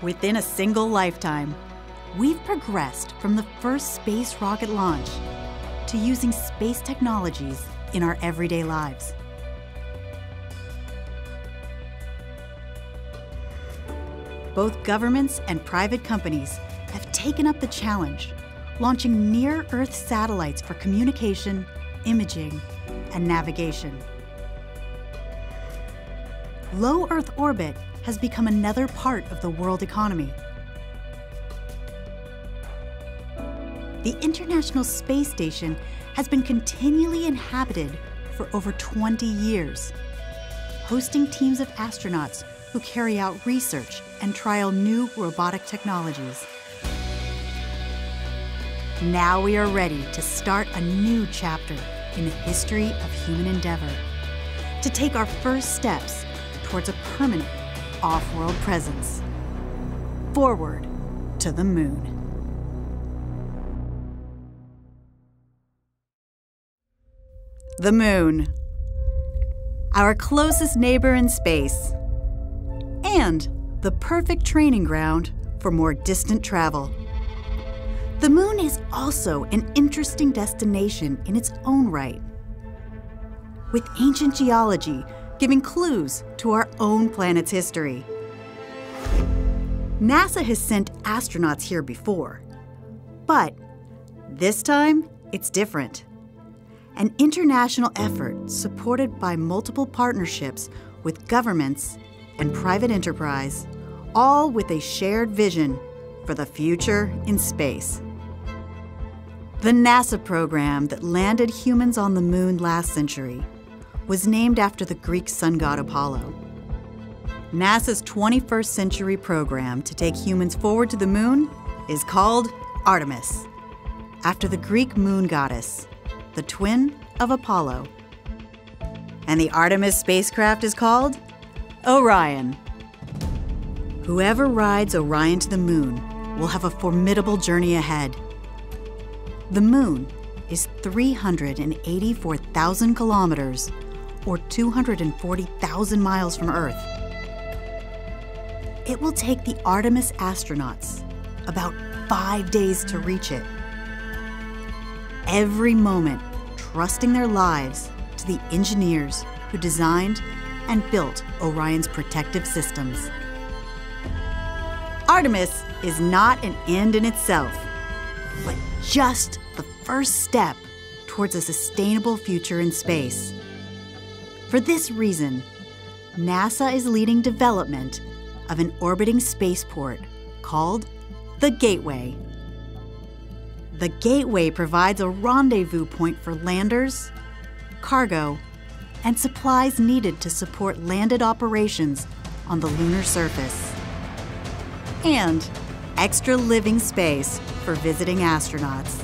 Within a single lifetime, we've progressed from the first space rocket launch to using space technologies in our everyday lives. Both governments and private companies have taken up the challenge, launching near-Earth satellites for communication, imaging, and navigation. Low Earth orbit has become another part of the world economy. The International Space Station has been continually inhabited for over 20 years, hosting teams of astronauts who carry out research and trial new robotic technologies. Now we are ready to start a new chapter in the history of human endeavor, to take our first steps towards a permanent off-world presence. Forward to the moon. The moon, our closest neighbor in space, and the perfect training ground for more distant travel. The moon is also an interesting destination in its own right, with ancient geology giving clues to our own planet's history. NASA has sent astronauts here before, but this time it's different. An international effort supported by multiple partnerships with governments and private enterprise, all with a shared vision for the future in space. The NASA program that landed humans on the moon last century was named after the Greek sun god Apollo. NASA's 21st century program to take humans forward to the moon is called Artemis, after the Greek moon goddess, the twin of Apollo. And the Artemis spacecraft is called Orion. Whoever rides Orion to the moon will have a formidable journey ahead. The moon is 384,000 kilometers, or 240,000 miles from Earth. It will take the Artemis astronauts about 5 days to reach it. Every moment trusting their lives to the engineers who designed and built Orion's protective systems. Artemis is not an end in itself, but just the first step towards a sustainable future in space. For this reason, NASA is leading development of an orbiting spaceport called the Gateway. The Gateway provides a rendezvous point for landers, cargo, and supplies needed to support landed operations on the lunar surface, and extra living space for visiting astronauts.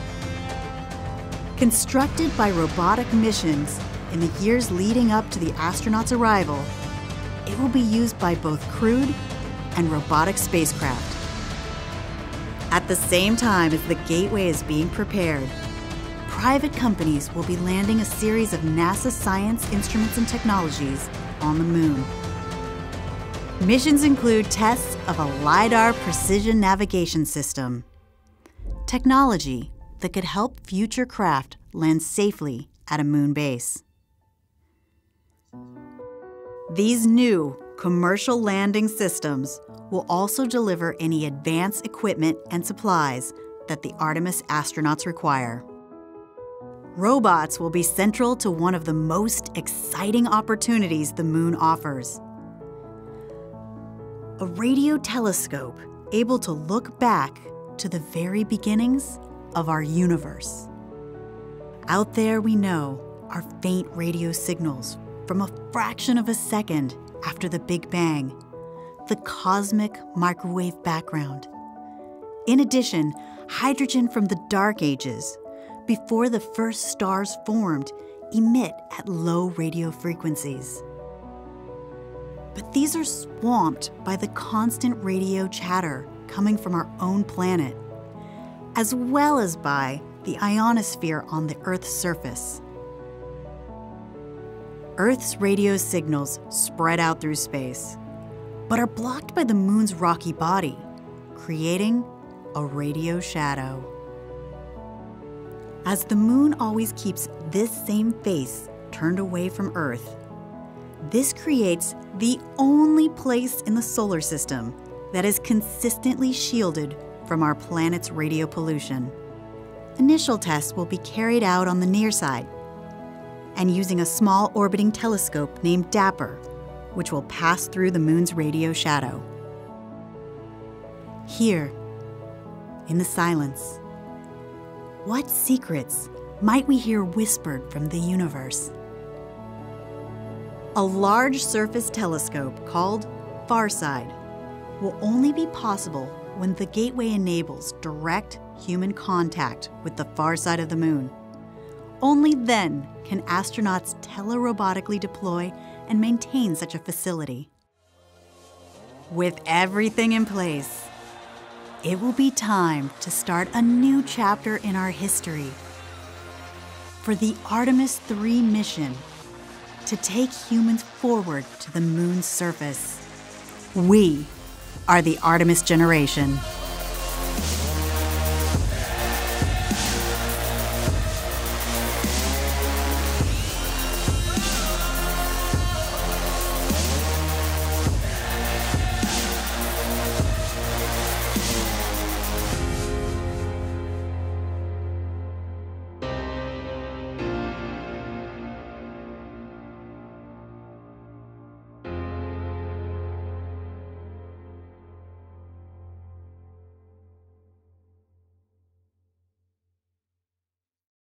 Constructed by robotic missions in the years leading up to the astronauts' arrival, it will be used by both crewed and robotic spacecraft. At the same time as the Gateway is being prepared, private companies will be landing a series of NASA science instruments and technologies on the moon. Missions include tests of a LiDAR precision navigation system, technology that could help future craft land safely at a moon base. These new commercial landing systems will also deliver any advanced equipment and supplies that the Artemis astronauts require. Robots will be central to one of the most exciting opportunities the moon offers. A radio telescope able to look back to the very beginnings of our universe. Out there, we know, are faint radio signals from a fraction of a second after the Big Bang, the cosmic microwave background. In addition, hydrogen from the dark ages, before the first stars formed, emit at low radio frequencies. But these are swamped by the constant radio chatter coming from our own planet, as well as by the ionosphere on the Earth's surface. Earth's radio signals spread out through space, but are blocked by the moon's rocky body, creating a radio shadow. As the moon always keeps this same face turned away from Earth, this creates the only place in the solar system that is consistently shielded from our planet's radio pollution. Initial tests will be carried out on the near side and using a small orbiting telescope named Dapper, which will pass through the moon's radio shadow. Here, in the silence, what secrets might we hear whispered from the universe? A large surface telescope called Farside will only be possible when the gateway enables direct human contact with the far side of the moon. Only then can astronauts telerobotically deploy and maintain such a facility. With everything in place, it will be time to start a new chapter in our history. For the Artemis 3 mission to take humans forward to the moon's surface. We are the Artemis generation.